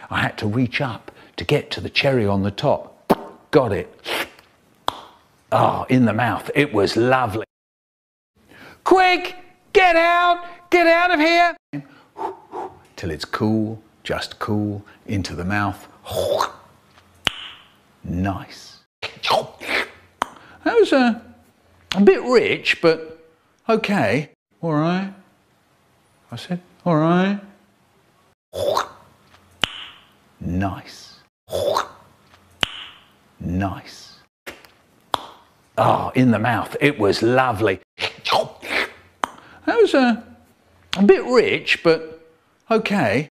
I had to reach up to get to the cherry on the top. Got it. Oh, in the mouth. It was lovely. Quick, get out of here. Till it's cool, just cool, into the mouth. Nice. That was a bit rich, but okay. All right. I said, all right. Nice. Nice. Oh, in the mouth. It was lovely. That was a bit rich, but okay.